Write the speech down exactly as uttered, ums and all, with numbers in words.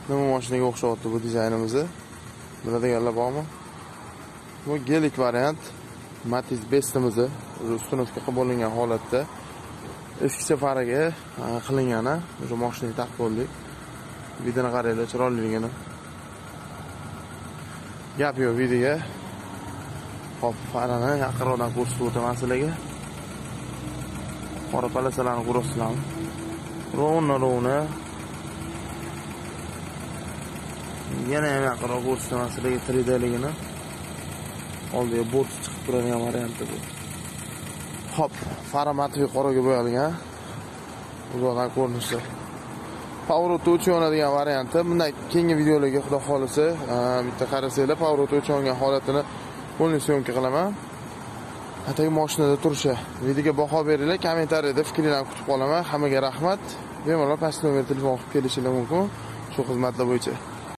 Nima mashinaga o'xshyapti bu dizaynimizni? Biladiganlar bormi? Bu gelik variant. Matiz bestimizni ustunovka qilib bo'lingan holatda eskicha faraga qilingan, o'sha mashinaga taqib bo'ldik. Videoni qaranglar, chiroyliligini. Gap yo'q videoga. Hop, farani yaqinroqdan ko'rsatib o'taman sizlarga. Qora palasalarni ko'rasizlarmi? Rovna rovna. Yana ham yaqinroq ko'rsataman sizlarga tri dligini. Oldiga bort chiqib turadigan varianti bu. Hop, fara matvi qoraga bo'yalgan. Uzoqdan ko'rinishi. Power auto o'chib yonadigan varianti. Bunday keyingi videolarga xudo xolisa bitta qarasanglar, power auto o'chib yongan holatini bo'lni syomka qilaman. Atagi mashinada turishi. Videoga baho beringlar, kommentariyada fikringizni kutib qolaman. Hammaga rahmat. Bemalol past nomer telefon qilib kelishingiz mumkin. Shu xizmatlar bo'yicha.